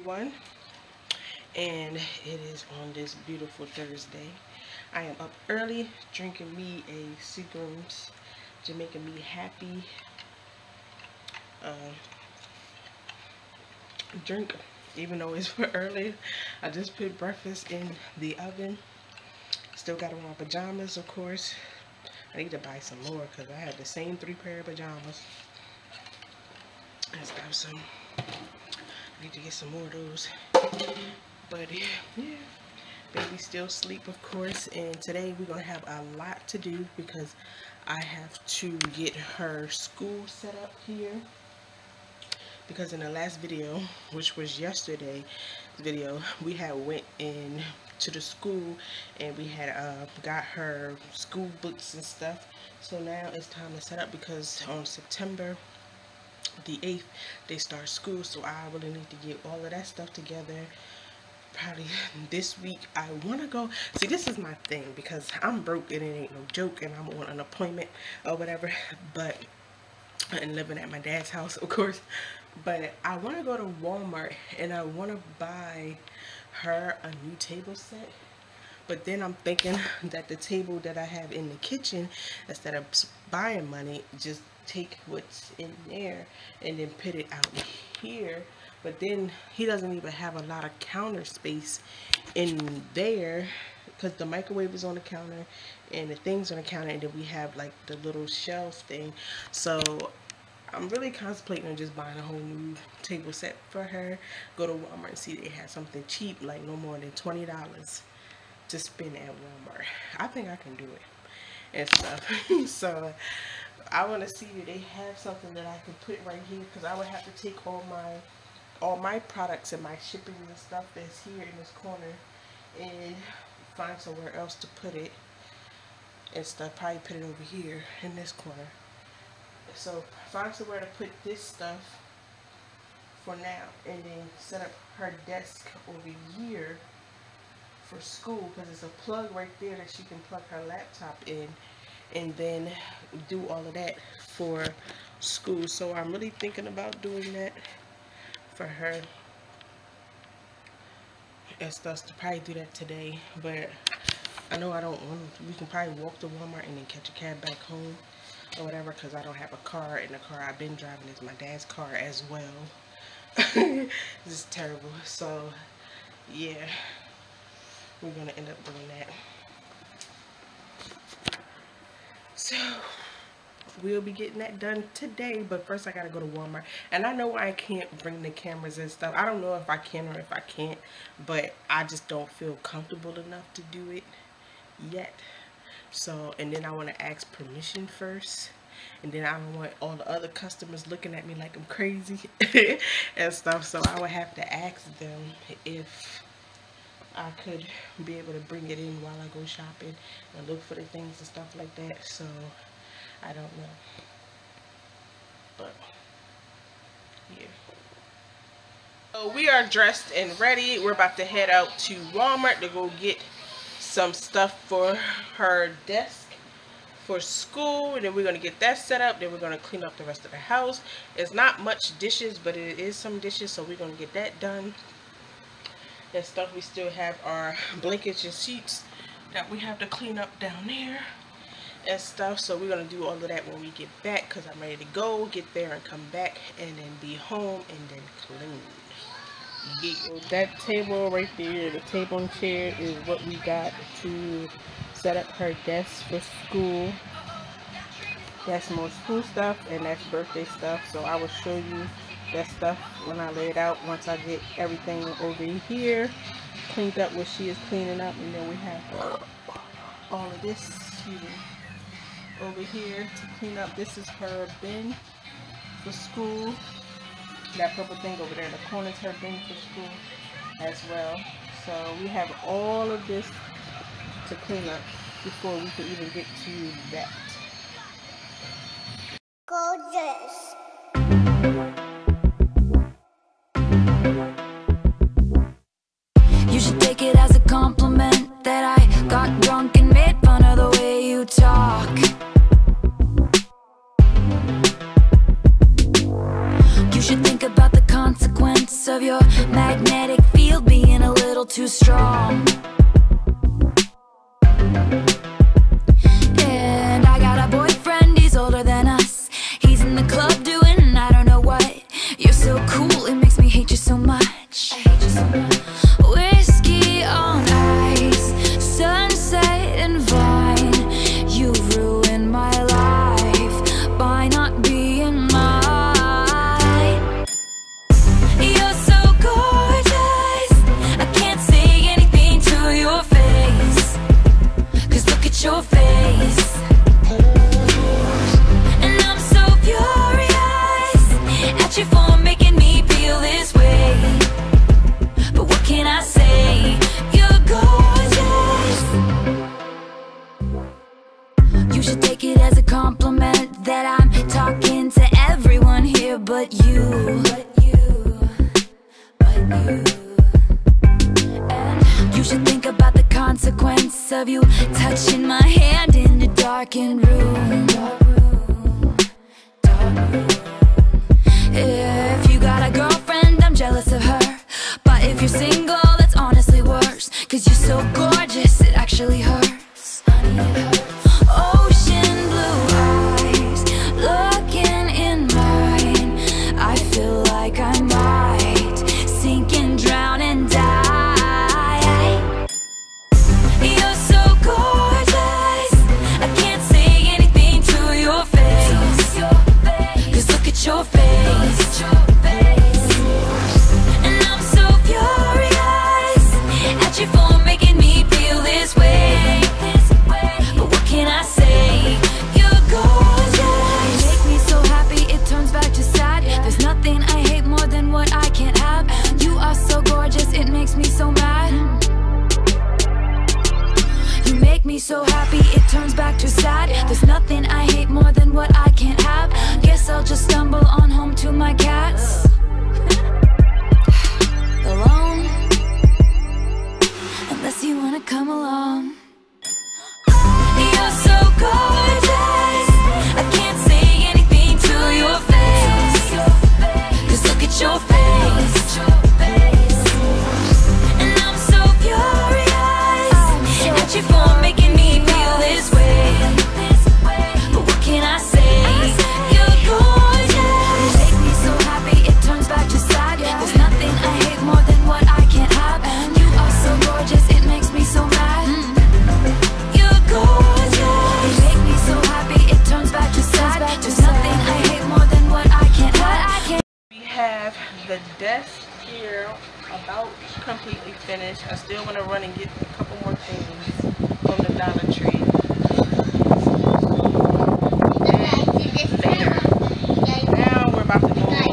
everyone, and it is on this beautiful Thursday. I am up early drinking me a Seagram's Jamaican Me Happy drink, even though it's early. I just put breakfast in the oven. Still got on my pajamas, of course. I need to buy some more because I had the same 3 pair of pajamas and stuff, so I need to get some more of those. But yeah, baby still asleep, of course, and today we're gonna have a lot to do because I have to get her school set up here, because in the last video, which was yesterday's video, we had went in to the school and we had got her school books and stuff. So now it's time to set up because on September the 8th they start school, so I really need to get all of that stuff together. Probably this week. I want to go see, this is my thing because I'm broke and it ain't no joke and I'm on unemployment or whatever, but and living at my dad's house, of course. But I want to go to Walmart and I want to buy her a new table set. But then I'm thinking that the table that I have in the kitchen, instead of buying money, just take what's in there and then put it out here. But then he doesn't even have a lot of counter space in there because the microwave is on the counter and the things on the counter, and then we have like the little shelf thing. So I'm really contemplating on just buying a whole new table set for her. Go to Walmart and see if they have something cheap, like no more than $20 to spend at Walmart. I think I can do it and stuff. So I want to see if they have something that I can put right here, because I would have to take all my products and my shipping and stuff that's here in this corner and find somewhere else to put it and stuff. Probably put it over here in this corner. So find somewhere to put this stuff for now, and then set up her desk over here for school, because it's a plug right there that she can plug her laptop in, and then do all of that for school. So I'm really thinking about doing that for her and stuff, to probably do that today. But I know I don't want to. We can probably walk to Walmart and then catch a cab back home or whatever, because I don't have a car, and the car I've been driving is my dad's car as well. This is terrible. So yeah, we're gonna end up doing that. So we'll be getting that done today, but first I gotta go to Walmart. And I know I can't bring the cameras and stuff. I don't know if I can or if I can't, but I just don't feel comfortable enough to do it yet. So, and then I want to ask permission first, and then I don't want all the other customers looking at me like I'm crazy and stuff. So I would have to ask them if I could be able to bring it in while I go shopping and look for the things and stuff like that. So I don't know, but yeah. So we are dressed and ready. We're about to head out to Walmart to go get some stuff for her desk for school, and then we're going to get that set up. Then we're going to clean up the rest of the house. It's not much dishes, but it is some dishes, so we're going to get that done and stuff. We still have our blankets and sheets that we have to clean up down there and stuff. So we're going to do all of that when we get back, because I'm ready to go, get there and come back and then be home and then clean. Yeah. So that table right there, the table and chair, is what we got to set up her desk for school. That's more school stuff and that's birthday stuff. So I will show you that stuff when I lay it out, once I get everything over here cleaned up, what she is cleaning up. And then we have all of this, excuse me, over here to clean up. This is her bin for school. That purple thing over there in the corner is her bin for school as well. So we have all of this to clean up before we can even get to that. Gorgeous. You should take it as a compliment that I got drunk and made fun of the way you talk. You should think about the consequence of your magic. magnetic field being a little too strong. And I got a boyfriend, he's older than us. He's in the club doing I don't know what. You're so cool, it makes me hate you so much. I hate you so much. Whiskey on ice, sunset and vine. You ruined my life by not being mine. You're so gorgeous, I can't say anything to your face. 'Cause look at your face. And I'm so furious at you for making me feel this way. But what can I say? You're gorgeous. You should take it as a compliment that I'm talking to everyone here but you. And you should think about the consequence of you touching my hand in the darkened room. If you got a girlfriend, I'm jealous of her. But if you're single, that's honestly worse. 'Cause you're so gorgeous, it actually hurts. Ocean blue eyes, looking in mine. I feel like I might sink and drown and die. You're so gorgeous, I can't say anything to your face. 'Cause look at your face. And I'm so furious at you for making me feel this way. But what can I say? You're gorgeous. You make me so happy it turns back to sad. There's nothing I hate more than what I can't have. You are so gorgeous, it makes me so mad. You make me so happy it turns back to sad. There's nothing I hate more than what I can't have. Guess I'll just stumble on home to my cats. Alone, unless you wanna come along. You're so gorgeous, I can't say anything to your face. 'Cause look at your face. And I'm so furious at you for making me feel this way. But what can I say? You're gorgeous. You make me so happy it turns back to sad. There's nothing I hate more than what I can't have. You are so gorgeous, it makes me so mad. You're gorgeous. You make me so happy it turns back to sad. There's nothing I hate more than what I can't have. We have the desk here about completely finished. I still want to run and get a couple more things from the Dollar Tree. Now we're about to go in.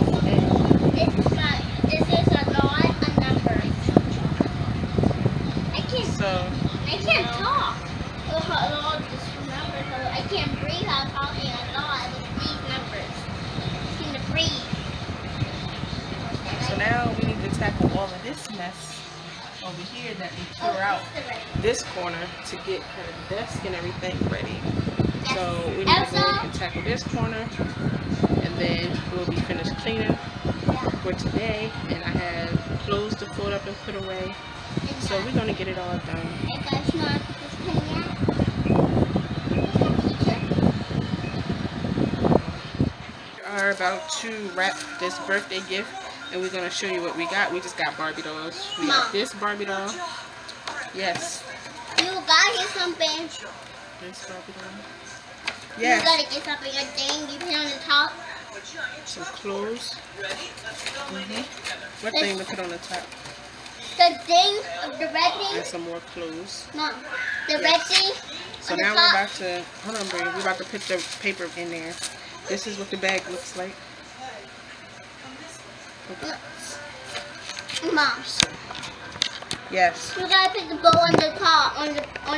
This is a lot of numbers. I can't talk. Just remember, I can't breathe. I'm talking a lot with these numbers. Just need to breathe. So now we need to tackle all of this mess over here that we tore out this corner to get her desk and everything ready. So we need to go and tackle this corner, and then we'll be finished cleaning for today. And I have clothes to fold up and put away. So we're going to get it all done. We are about to wrap this birthday gift, and we're going to show you what we got. We just got Barbie dolls. We got this Barbie doll. Yes. You gotta get something. This Barbie doll. Yes. You gotta get something. A thing you put on the top. Some clothes. What thing to put on the top? The thing, the red thing. And some more clothes. No, the red thing. So now we're about to, hold on, baby. We're about to put the paper in there. This is what the bag looks like. Okay. Mom. Yes. You gotta put the bow on the top. On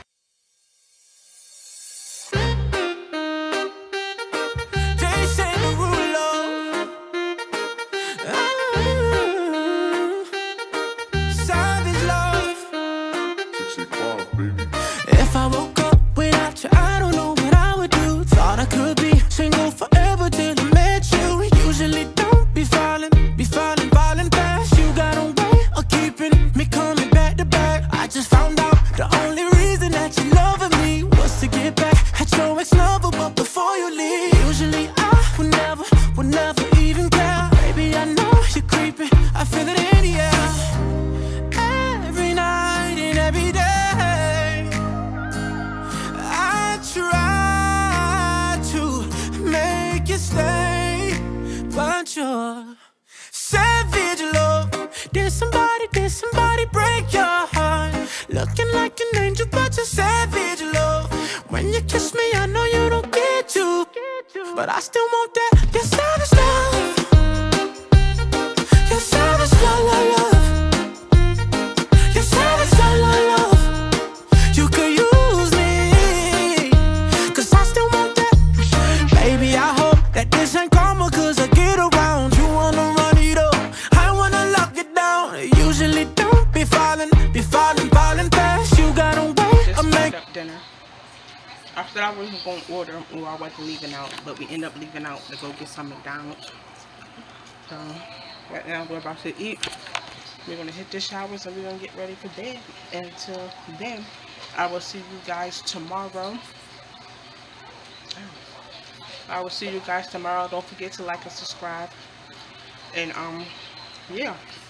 If I woke up without you, I don't know what I would do. Thought I could be single forever till I met you. Usually don't be falling fast. You got a way of keeping me coming back to back. I just found out the only reason that you loving me was to get back at your ex-lover, but before you leave, usually I would never even care. Baby, I know you're creeping, I feel it in the air. Every night and every day, I try to make you stay, but you're savage love. Did somebody break your heart? Looking like an angel, but you're savage love. When you kiss me, I know you don't get to, but I still want that. Your savage love. Your savage love, love, love. Your savage love, love, love. You could use me, 'cause I still want that. Baby, I hope that this ain't karma, 'cause I get around. You wanna run it up, I wanna lock it down. Usually don't be falling fast. You gotta wait. Just picked up dinner. I said I wasn't going to order or I wasn't leaving out, but we end up leaving out to go get some McDonald's. So right now we're about to eat. We're going to hit the showers and we're going to get ready for bed. Until then, I will see you guys tomorrow. I will see you guys tomorrow. Don't forget to like and subscribe. And yeah.